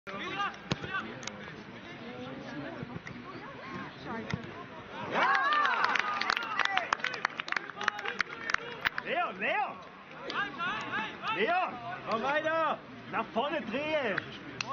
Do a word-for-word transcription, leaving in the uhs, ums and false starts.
Ja! Leon, Leon! Leon! Komm weiter! Nach vorne drehen!